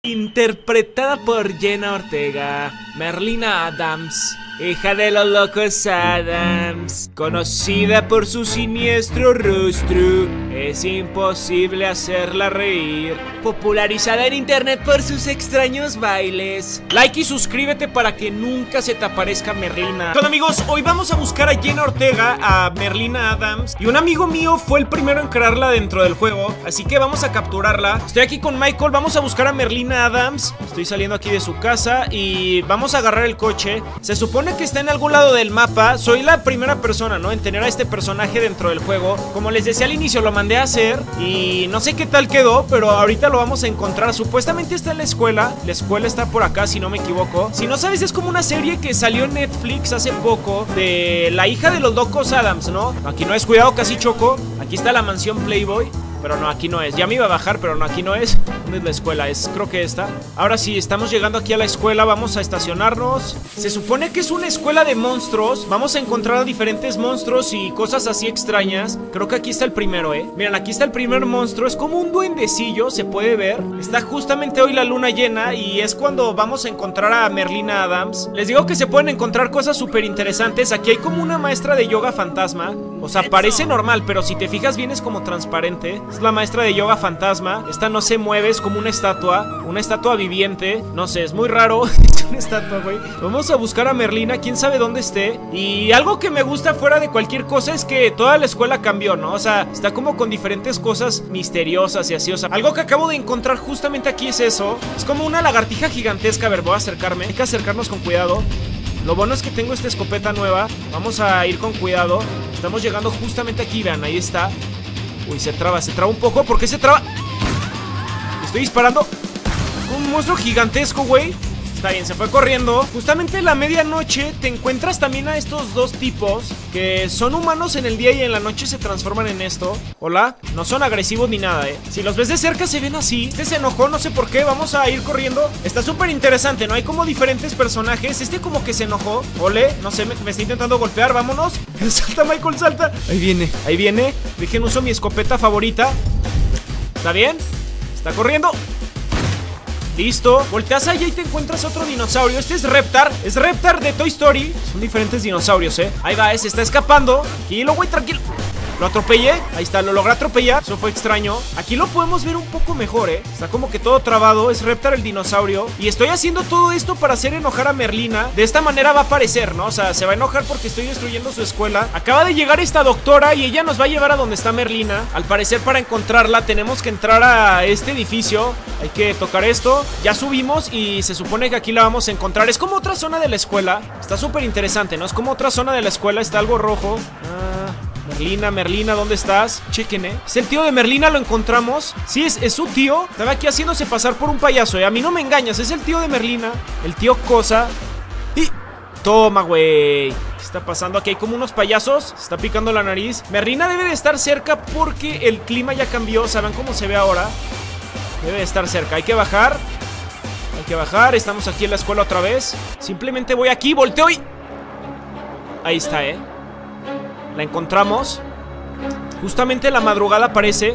Interpretada por Jenna Ortega, Merlina Addams, hija de los locos Addams, conocida por su siniestro rostro, es imposible hacerla reír, popularizada en internet por sus extraños bailes. Like y suscríbete para que nunca se te aparezca Merlina. Bueno amigos, hoy vamos a buscar a Jenna Ortega, a Merlina Addams, y un amigo mío fue el primero en crearla dentro del juego, así que vamos a capturarla. Estoy aquí con Michael, vamos a buscar a Merlina Addams. Estoy saliendo aquí de su casa y vamos a agarrar el coche. Se supone que está en algún lado del mapa. Soy la primera persona, ¿no?, en tener a este personaje dentro del juego. Como les decía al inicio, lo mandé a hacer y no sé qué tal quedó, pero ahorita lo vamos a encontrar. Supuestamente está en la escuela. La escuela está por acá, si no me equivoco. Si no sabes, es como una serie que salió en Netflix hace poco de la hija de los locos Addams, ¿no? Aquí no es, cuidado, casi choco. Aquí está la mansión Playboy. Pero no, aquí no es. Ya me iba a bajar, pero no, aquí no es. ¿Dónde es la escuela? Es, creo que esta. Ahora sí, estamos llegando aquí a la escuela. Vamos a estacionarnos. Se supone que es una escuela de monstruos. Vamos a encontrar a diferentes monstruos y cosas así extrañas. Creo que aquí está el primero, Miren, aquí está el primer monstruo. Es como un duendecillo, se puede ver. Está justamente hoy la luna llena y es cuando vamos a encontrar a Merlina Addams. Les digo que se pueden encontrar cosas súper interesantes. Aquí hay como una maestra de yoga fantasma. O sea, parece normal, pero si te fijas bien es como transparente. Es la maestra de yoga fantasma. Esta no se mueve, es como una estatua viviente. No sé, es muy raro. Es una estatua, güey. Vamos a buscar a Merlina, quién sabe dónde esté. Y algo que me gusta fuera de cualquier cosa es que toda la escuela cambió, ¿no? O sea, está como con diferentes cosas misteriosas y así. O sea, algo que acabo de encontrar justamente aquí es eso. Es como una lagartija gigantesca. A ver, voy a acercarme. Hay que acercarnos con cuidado. Lo bueno es que tengo esta escopeta nueva. Vamos a ir con cuidado. Estamos llegando justamente aquí, vean, ahí está. Uy, se traba un poco. ¿Por qué se traba? Estoy disparando. Un monstruo gigantesco, güey. Está bien, se fue corriendo. Justamente en la medianoche te encuentras también a estos dos tipos que son humanos en el día y en la noche se transforman en esto. Hola, no son agresivos ni nada, Si los ves de cerca se ven así. Este se enojó, no sé por qué, vamos a ir corriendo. Está súper interesante, ¿no? Hay como diferentes personajes. Este como que se enojó, ole, no sé, me está intentando golpear, vámonos. Salta, Michael, salta. Ahí viene. Dejen, uso mi escopeta favorita. ¿Está bien? Está corriendo. Listo, volteas allá y te encuentras otro dinosaurio. Este es Reptar, es Reptar de Toy Story. Son diferentes dinosaurios, Ahí va, se está escapando. Tranquilo, güey, tranquilo. Lo atropellé, ahí está, lo logré atropellar. Eso fue extraño. Aquí lo podemos ver un poco mejor, Está como que todo trabado, es Reptar el dinosaurio. Y estoy haciendo todo esto para hacer enojar a Merlina. De esta manera va a aparecer, ¿no? O sea, se va a enojar porque estoy destruyendo su escuela. Acaba de llegar esta doctora y ella nos va a llevar a donde está Merlina. Al parecer, para encontrarla tenemos que entrar a este edificio. Hay que tocar esto. Ya subimos y se supone que aquí la vamos a encontrar. Es como otra zona de la escuela. Está súper interesante, ¿no? Es como otra zona de la escuela. Está algo rojo. Merlina, ¿dónde estás? Chequen, Es el tío de Merlina, lo encontramos. Sí, es su tío. Estaba aquí haciéndose pasar por un payaso, A mí no me engañas, es el tío de Merlina. El tío Cosa. Y... toma, güey. ¿Qué está pasando? Aquí hay como unos payasos. Se está picando la nariz. Merlina debe de estar cerca porque el clima ya cambió. ¿Saben cómo se ve ahora? Debe de estar cerca. Hay que bajar. Estamos aquí en la escuela otra vez. Simplemente voy aquí, volteo y... ahí está, La encontramos. Justamente en la madrugada aparece.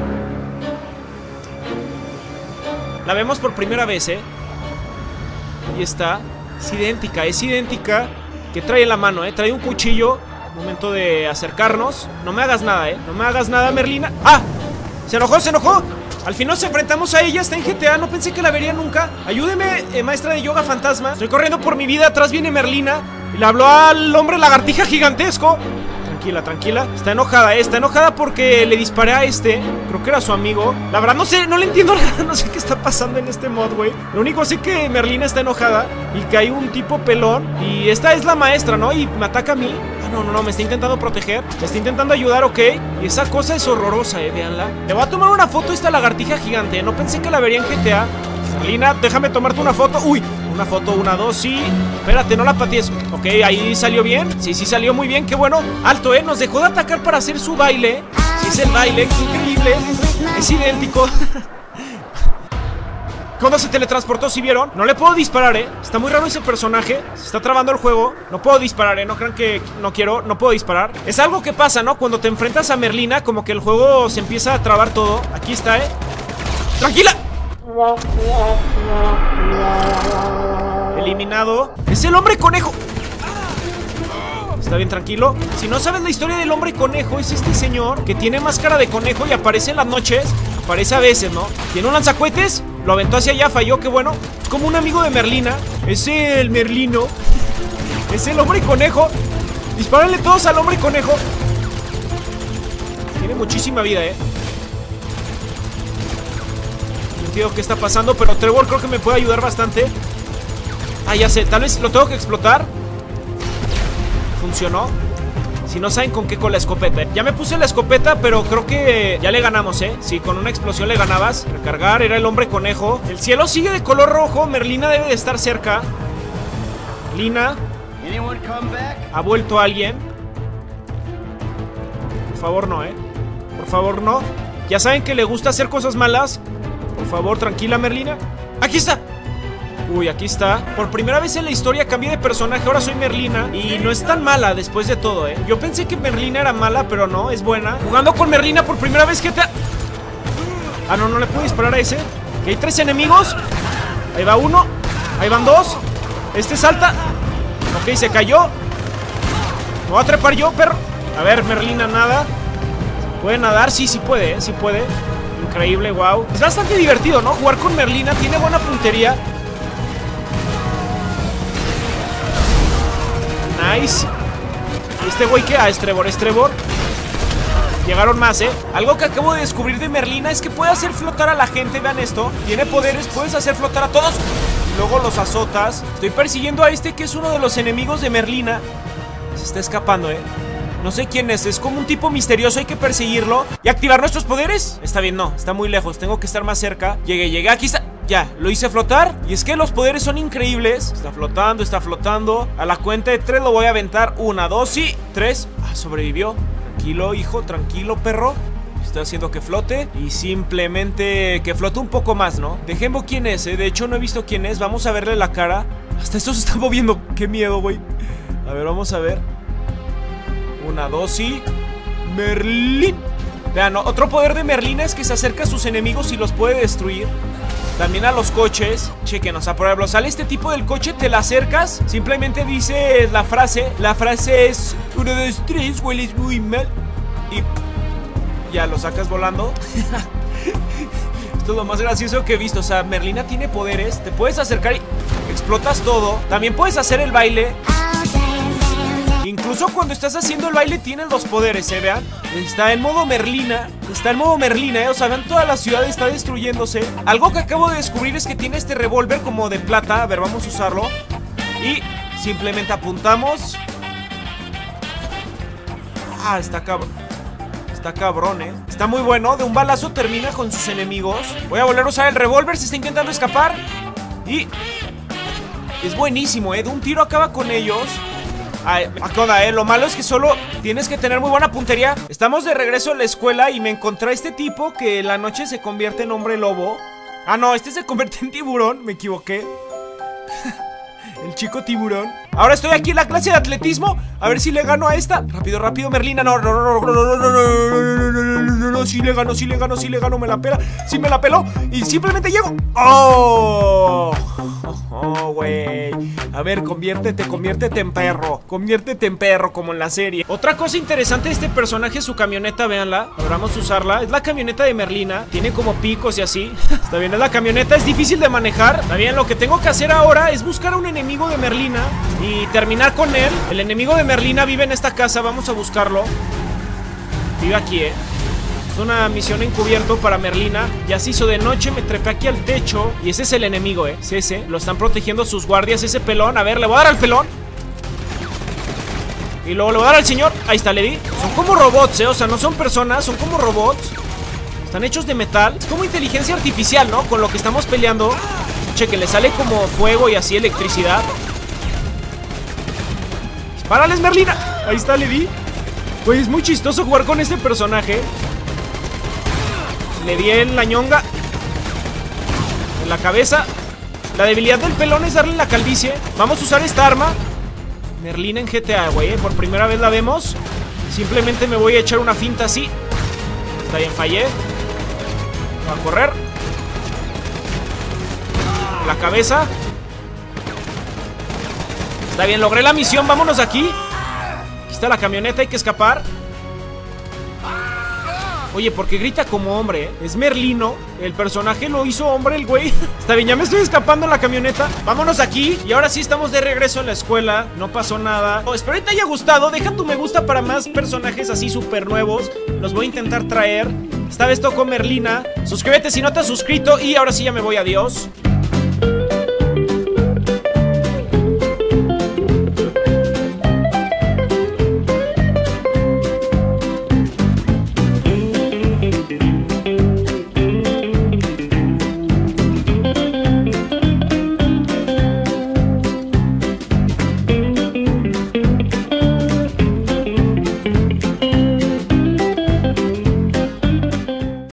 La vemos por primera vez, Ahí está. Es idéntica. ¿Qué trae en la mano, Trae un cuchillo. Momento de acercarnos. No me hagas nada, No me hagas nada, Merlina. ¡Ah! Se enojó. Al fin nos enfrentamos a ella, está en GTA, no pensé que la vería nunca. Ayúdeme, maestra de yoga fantasma. Estoy corriendo por mi vida, atrás viene Merlina. Y le habló al hombre lagartija gigantesco. Tranquila, está enojada porque le disparé a este. Creo que era su amigo. La verdad no sé, no le entiendo nada. No sé qué está pasando en este mod, güey. Lo único sé que Merlina está enojada y que hay un tipo pelón. Y esta es la maestra, ¿no? Y me ataca a mí. No, me está intentando proteger. Me está intentando ayudar, ok. Y esa cosa es horrorosa, véanla. Le voy a tomar una foto a esta lagartija gigante. No pensé que la vería en GTA. Merlina, déjame tomarte una foto. Uy, una foto, 1, 2, sí. Espérate, no la patees. Ok, ahí salió bien. Sí, salió muy bien, qué bueno. Alto, nos dejó de atacar para hacer su baile. Sí, es el baile, qué increíble. Es idéntico. Cuando se teletransportó, ¿sí vieron? No le puedo disparar, Está muy raro ese personaje. Se está trabando el juego. No puedo disparar, No crean que no quiero. No puedo disparar. Es algo que pasa, ¿no? Cuando te enfrentas a Merlina, como que el juego se empieza a trabar todo. Aquí está, ¡Tranquila! Eliminado. ¡Es el hombre conejo! Está bien, tranquilo. Si no sabes la historia del hombre conejo, es este señor que tiene máscara de conejo y aparece en las noches. Aparece a veces, ¿no? Tiene un lanzacohetes. Lo aventó hacia allá, falló, qué bueno. Es como un amigo de Merlina. Es el Merlino. Es el hombre conejo. Dispárenle todos al hombre conejo. Tiene muchísima vida, No entiendo qué está pasando, pero Trevor creo que me puede ayudar bastante. Ah, ya sé, tal vez lo tengo que explotar. Funcionó. Si no saben con qué, con la escopeta. Ya me puse la escopeta, pero creo que ya le ganamos, Sí, con una explosión le ganabas. Recargar, era el hombre conejo. El cielo sigue de color rojo. Merlina debe de estar cerca. Merlina. ¿Ha vuelto alguien? Por favor no, Por favor no. Ya saben que le gusta hacer cosas malas. Por favor, tranquila, Merlina. ¡Aquí está! Uy, aquí está. Por primera vez en la historia cambié de personaje. Ahora soy Merlina. Y no es tan mala después de todo, Yo pensé que Merlina era mala, pero no, es buena. Jugando con Merlina por primera vez, GTA. Ah, no, no le puedo disparar a ese. Que hay 3 enemigos. Ahí va uno. Ahí van 2. Este salta. Ok, se cayó. Me voy a trepar yo, perro. A ver, Merlina nada. ¿Puede nadar? Sí, sí puede, sí puede. Increíble, wow. Es bastante divertido, ¿no? Jugar con Merlina. Tiene buena puntería. Nice. ¿Y este güey qué? Ah, es Trevor, es Trevor. Llegaron más, Algo que acabo de descubrir de Merlina es que puede hacer flotar a la gente. Vean esto. Tiene poderes, puedes hacer flotar a todos. Luego los azotas. Estoy persiguiendo a este que es uno de los enemigos de Merlina. Se está escapando, No sé quién es como un tipo misterioso, hay que perseguirlo y activar nuestros poderes. Está bien, no, está muy lejos, tengo que estar más cerca. Llegué, aquí está. Ya, lo hice flotar. Y es que los poderes son increíbles. Está flotando, está flotando. A la cuenta de 3 lo voy a aventar. 1, 2 y 3. Ah, sobrevivió. Tranquilo, hijo, tranquilo, perro. Estoy haciendo que flote. Y simplemente que flote un poco más, ¿no? Dejemos quién es, De hecho no he visto quién es. Vamos a verle la cara. Hasta esto se está moviendo. Qué miedo, güey. A ver, vamos a ver. 1, 2 y... Merlín. Vean, otro poder de Merlina es que se acerca a sus enemigos y los puede destruir. También a los coches. Chequenos, a por ejemplo, sale este tipo del coche, te la acercas, simplemente dices la frase. La frase es 1, 2, 3, hueles muy mal. Y ya lo sacas volando. Esto es lo más gracioso que he visto. O sea, Merlina tiene poderes. Te puedes acercar y explotas todo. También puedes hacer el baile. Incluso cuando estás haciendo el baile tienes los poderes, vean. Está en modo Merlina. Está en modo Merlina, O sea, vean, toda la ciudad está destruyéndose. Algo que acabo de descubrir es que tiene este revólver como de plata. A ver, vamos a usarlo. Y simplemente apuntamos. Ah, está cabrón. Está cabrón, Está muy bueno. De un balazo termina con sus enemigos. Voy a volver a usar el revólver. Se está intentando escapar. Y es buenísimo, De un tiro acaba con ellos. Acoda, lo malo es que solo tienes que tener muy buena puntería. Estamos de regreso a la escuela y me encontré a este tipo que en la noche se convierte en hombre lobo. Ah, no, este se convierte en tiburón. Me equivoqué. El chico tiburón. Ahora estoy aquí en la clase de atletismo. A ver si le gano a esta. Rápido, rápido, Merlina. No, sí le gano, me la pela. Sí me la peló y simplemente llego. ¡Oh! Oh, güey. A ver, conviértete en perro. Conviértete en perro como en la serie. Otra cosa interesante de este personaje es su camioneta, véanla. Ahora vamos a usarla. Es la camioneta de Merlina. Tiene como picos y así. Está bien, es la camioneta, es difícil de manejar. Está bien, lo que tengo que hacer ahora es buscar a un enemigo de Merlina y terminar con él. El enemigo de Merlina vive en esta casa, vamos a buscarlo. Vive aquí, Es una misión encubierto para Merlina. Ya se hizo de noche, me trepé aquí al techo. Y ese es el enemigo, es ese. Lo están protegiendo sus guardias, ese pelón. A ver, le voy a dar al pelón. Y luego le voy a dar al señor. Ahí está, le di. Son como robots, o sea, no son personas, son como robots. Están hechos de metal. Es como inteligencia artificial, ¿no? Con lo que estamos peleando. Cheque, le sale como fuego y así electricidad. ¡Dispárales, Merlina! Ahí está, le di. Pues es muy chistoso jugar con este personaje. Le di en la ñonga, en la cabeza. La debilidad del pelón es darle la calvicie. Vamos a usar esta arma. Merlina en GTA, güey, por primera vez la vemos. Simplemente me voy a echar una finta así. Está bien, fallé. Voy a correr. la cabeza. Está bien, logré la misión, vámonos de aquí. Aquí está la camioneta, hay que escapar. Oye, porque grita como hombre, ¿eh? Es Merlino, el personaje lo hizo hombre el güey. Está bien, ya me estoy escapando en la camioneta. Vámonos aquí, y ahora sí estamos de regreso en la escuela. No pasó nada. Espero que te haya gustado, deja tu me gusta para más personajes así súper nuevos. Los voy a intentar traer. Esta vez tocó Merlina. Suscríbete si no te has suscrito, y ahora sí ya me voy, adiós.